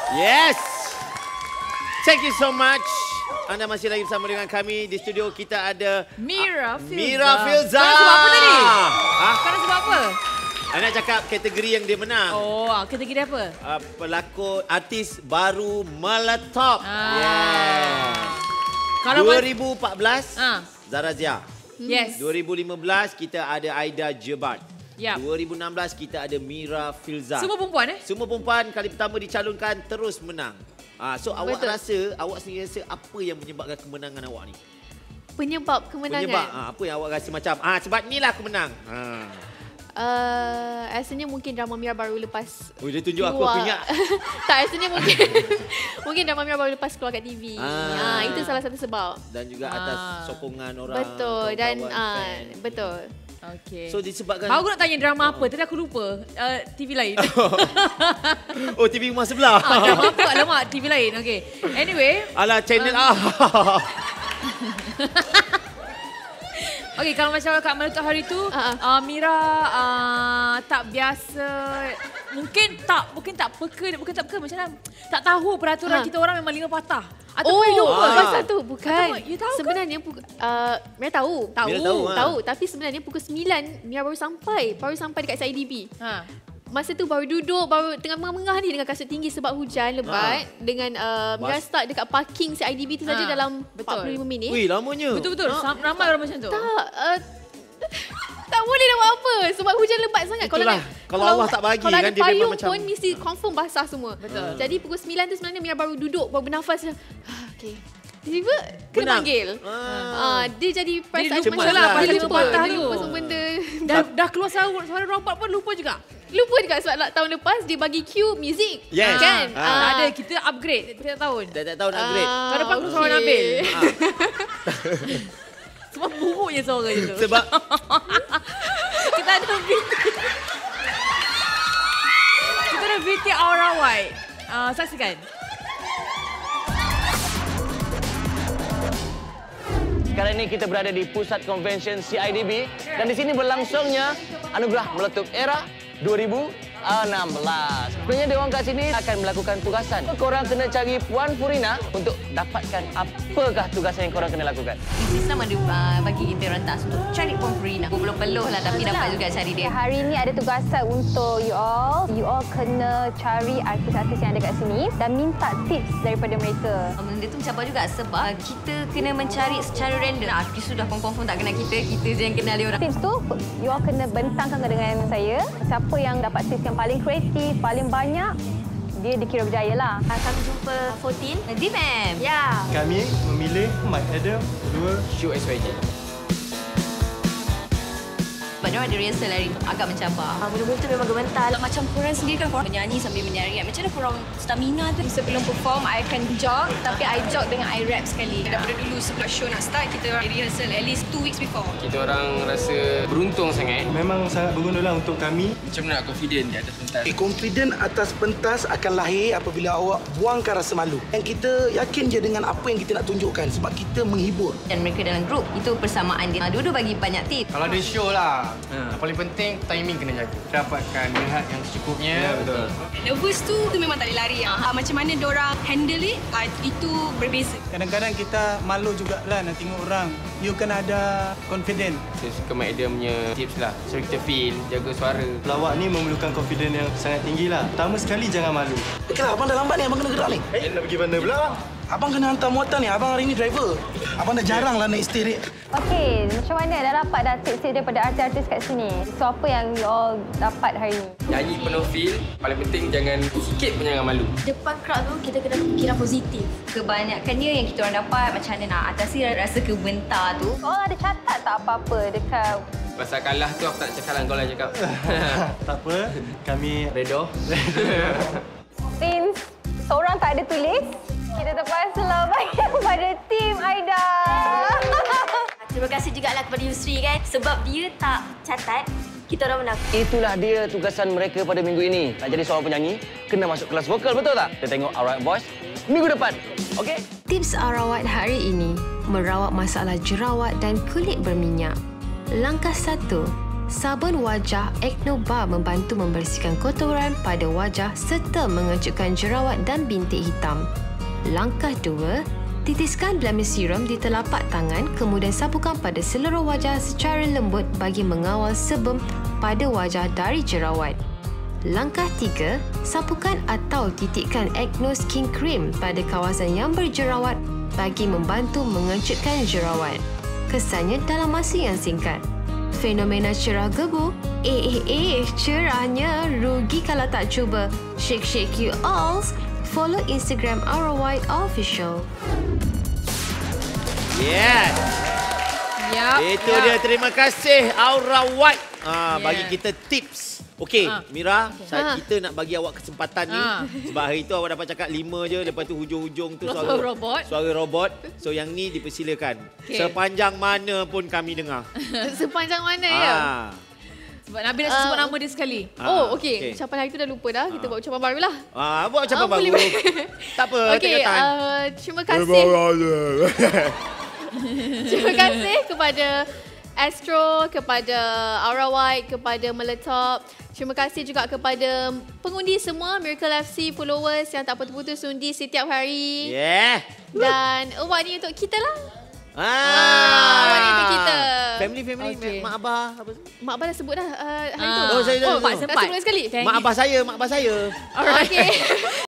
Yes. Thank you so much. Anda masih lagi bersama dengan kami. Di studio kita ada Mira Filza. Mira Filza. Kau nak sebab apa tadi? Ha? Kau nak sebab apa? Anda nak cakap kategori yang dia menang. Oh, kategori apa? Pelakon artis baru meletup. Ah. Kalau 2014 Zara Zia. Yes. 2015 kita ada Aida Jebat. Yep. 2016 kita ada Mira Filza. Semua perempuan Semua perempuan kali pertama dicalonkan terus menang. So awak rasa, awak sendiri rasa apa yang menyebabkan kemenangan awak ni? Penyebab kemenangan? Penyebab, apa yang awak rasa macam, sebab inilah aku menang. Rasanya mungkin drama Mira baru lepas. Oh, dia tunjuk aku ingat. Tak, rasanya mungkin mungkin drama Mira baru lepas keluar kat TV. Itu salah satu sebab. Dan juga atas sokongan orang. Betul, dan betul. Okay. So disebabkan aku nak tanya drama apa, tadi aku lupa. TV lain. Oh, TV rumah sebelah. Drama apa? Alamak, TV lain. Okay. Anyway. Alah, channel Okey, kalau macam kat Meletup hari tu, Mira tak biasa, mungkin tak peka macam mana? Tak tahu peraturan kita orang memang 5 patah. Ataupun lupa. Pasal tu bukan. You tahu sebenarnya Mira tahu. Tahu, tapi sebenarnya pukul 9 Mira baru sampai dekat CIDB. Masa tu baru duduk, baru tengah mengah ni dengan kasut tinggi sebab hujan lebat. Dengan Mira start dekat parking CIDB tu saja dalam 45 minit. Wih, lamanya. Betul. Ramai orang macam tu. Tak boleh nak buat apa sebab hujan lebat sangat. Kalau Allah tak bagi kan dia memang macam pun mesti confirm basah semua. Betul. Jadi pukul 9 tu sebenarnya Mira baru duduk, baru bernafas. Okey. Tiba-tiba kena panggil. Dia jadi perasaan macam lah pasal 5 patah tu. Pasal benda. Dah keluar suara rompak pun lupa juga. Lupa juga sebab tahun lepas dia bagi cue music. Yes. Kan? Ada, kita upgrade setiap tahun. Tiap tahun upgrade. Tahun depan aku suara Nabil. Sebab buruknya suara je tu. Sebab kita ada VT Aura White. Saksikan. Sekarang ini kita berada di pusat convention CIDB dan di sini berlangsungnya Anugerah Meletup Era 2016. Sebenarnya dia orang kat sini akan melakukan tugasan. Korang kena cari Puan Purina untuk dapatkan apakah tugasan yang korang kena lakukan. Islam ada bagi kita rentas untuk cari Puan Purina. Belum peluh lah tapi dapat juga cari dia. Hari ini ada tugasan untuk you all. You all kena cari artis-artis yang ada kat sini dan minta tips daripada mereka. Benda tu mencabar juga sebab kita kena mencari secara random. Artis sudah confirm tak kenal kita je yang kenal dia orang. Tips tu you all kena bentangkan dengan saya. Siapa yang dapat tips yang paling kreatif, paling banyak, dia dikira berjaya lah. Kami jumpa 14 DMM. Ya. Kami memilih Mike Adam, kedua Show SYJ. Sebab dia ada rehearsal hari agak mencabar. Mula-mula tu memang gementar. Macam korang sendiri kan korang menyanyi sambil menyanyi. Macam mana korang stamina tu? Sebelum perform, I akan jog. Tapi I jog dengan I rap sekali. Daripada dulu sebelum show nak start, kita rehearsal at least 2 weeks before. Kita orang rasa beruntung sangat. Memang sangat berguna lah untuk kami. Macam mana nak confident di atas pentas? Confident atas pentas akan lahir apabila awak buangkan rasa malu. Dan kita yakin je dengan apa yang kita nak tunjukkan sebab kita menghibur. Dan mereka dalam grup, itu persamaan dia. Dua-dua bagi banyak tips. Kalau ada show lah, yang paling penting timing kena jaga. Dapatkan rehat yang secukupnya. Ya, betul. Nervous tu memang tak boleh lari. Macam mana diorang handle it, itu berbeza. Kadang-kadang kita malu jugalah nak tengok orang. You kena ada confident. Saya suka Mike Adam punya tips lah. So kita feel, jaga suara. Pelawak ni memerlukan confident yang sangat tinggi lah. Pertama sekali jangan malu. Okeylah, abang dah lambat ni, abang kena gerak ni. Nak pergi mana pula bang? Abang kena hantar muatan ni, abang hari ni driver. Abang dah jarang lah naik steering. Okey, macam mana dah dapat tips-tips daripada artis-artis kat sini? So apa yang you all dapat hari ni? Nyanyi penuh feel. Paling penting jangan sikit pun jangan malu. Depan crowd tu, kita kena fikiran positif. Kebanyakannya yang kita orang dapat, macam mana nak atasi rasa kebentar tu. You all ada catat tak apa-apa dekat... Pasal kalah tu aku tak cakap lah, kau lah cakap. Tak apa, kami Redo. Since seorang tak ada tulis, kita terpaksalah bagi pada tim Aida. Terima kasih juga lah kepada Yusri kan. Sebab dia tak catat, kita orang menang. Itulah dia tugasan mereka pada minggu ini. Nak jadi seorang penyanyi, kena masuk kelas vokal, betul tak? Kita tengok Alright Boys minggu depan. Okey? Tips Arawat hari ini, merawat masalah jerawat dan kulit berminyak. Langkah 1, Sabun wajah Acno Bar membantu membersihkan kotoran pada wajah serta mengejutkan jerawat dan bintik hitam. Langkah 2, titiskan Blemish Serum di telapak tangan kemudian sapukan pada seluruh wajah secara lembut bagi mengawal sebum pada wajah dari jerawat. Langkah 3, sapukan atau titikkan Acno Skin Cream pada kawasan yang berjerawat bagi membantu mengejutkan jerawat. Kesannya dalam masa yang singkat. Fenomena cerah gebu. Cerahnya rugi kalau tak cuba. Shake you all. Follow Instagram Aura White Official. Yes. Itu dia. Terima kasih Aura White bagi kita tips. Okey, Mira, kita nak bagi awak kesempatan ni. Sebab hari tu awak dapat cakap 5 je. Lepas tu hujung-hujung tu suara robot. So yang ni dipersilakan. Sepanjang mana pun kami dengar. Sepanjang mana ya? Sebab Nabil nak sebut nama dia sekali. Okey. Ucapan hari tu dah lupa dah. Kita buat ucapan baru lah. Buat ucapan baru. Tak apa, tengok tahan. Terima kasih. Terima kasih kepada Astro, kepada Aura White, kepada Meletop. Terima kasih juga kepada pengundi semua, Miracle FC followers yang tak putus-putus undi setiap hari. Dan award ni untuk kita lah. Award ni untuk kita. Family, mak abah. Mak abah dah sebut dah hari tu. Saya dah sebut sekali. Mak abah saya. Alright. Okay.